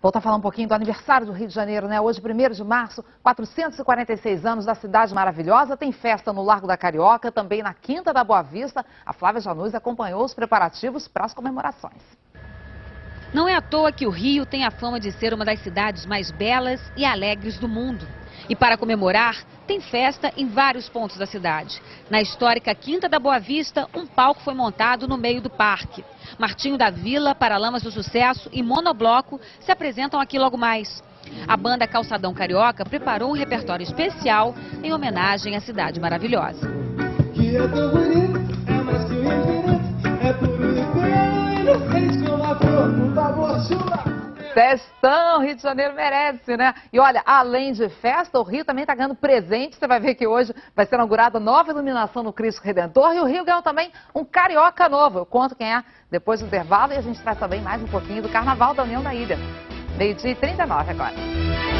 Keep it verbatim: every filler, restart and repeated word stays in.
Voltar a falar um pouquinho do aniversário do Rio de Janeiro, né? Hoje, primeiro de março, quatrocentos e quarenta e seis anos da cidade maravilhosa. Tem festa no Largo da Carioca, também na Quinta da Boa Vista. A Flávia Janus acompanhou os preparativos para as comemorações. Não é à toa que o Rio tem a fama de ser uma das cidades mais belas e alegres do mundo. E para comemorar, tem festa em vários pontos da cidade. Na histórica Quinta da Boa Vista, um palco foi montado no meio do parque. Martinho da Vila, Paralamas do Sucesso e Monobloco se apresentam aqui logo mais. A banda Calçadão Carioca preparou um repertório especial em homenagem à cidade maravilhosa. Que é tão bonito, é mais que o infinito, é puro e belo, inocente como a flor, por favor, chuva. Festão, Rio de Janeiro merece, né? E olha, além de festa, o Rio também está ganhando presente. Você vai ver que hoje vai ser inaugurada nova iluminação no Cristo Redentor. E o Rio ganhou também um carioca novo. Eu conto quem é depois do intervalo e a gente traz também mais um pouquinho do Carnaval da União da Ilha. Meio-dia e trinta e nove agora.